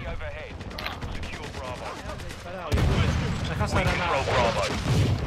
overhead. Secure Bravo. La casa de We control granada. Bravo.